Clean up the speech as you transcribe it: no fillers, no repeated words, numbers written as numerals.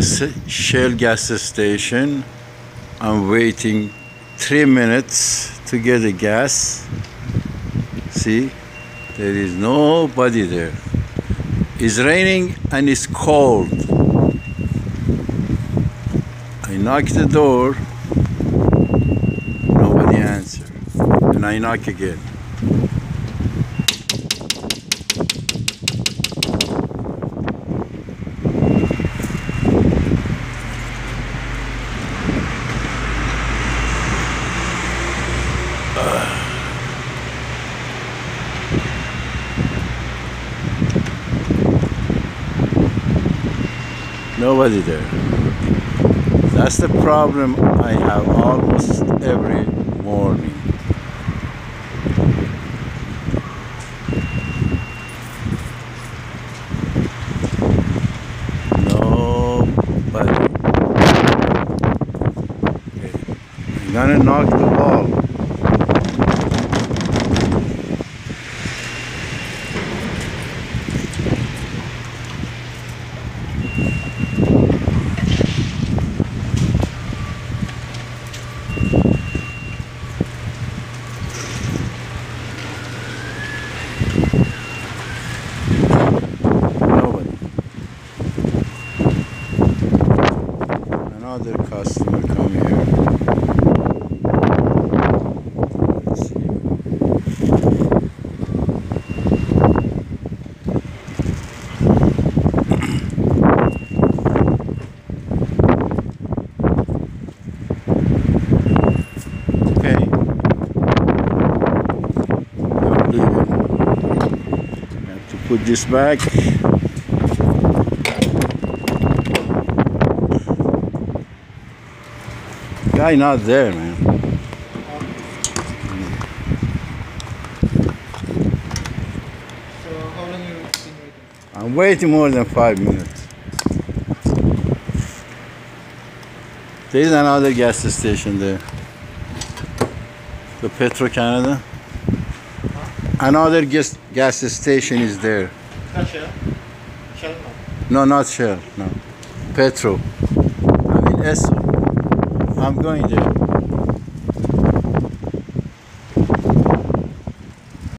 Shell gas station. I'm waiting 3 minutes to get the gas. See, there is nobody there. It's raining and it's cold. I knock the door, nobody answer, and I knock again. Nobody there. That's the problem I have almost every morning. Nobody. Okay. I'm gonna knock the wall. Another customer come here. Let's see. Okay. I'm leaving. I have to put this back. Guy not there, man. So how long you been waiting? I'm waiting more than 5 minutes. There is another gas station there. The Petro Canada. Another gas station is there. Not Shell? Shell No, not Shell. No. Petro. I mean esso. I'm going there.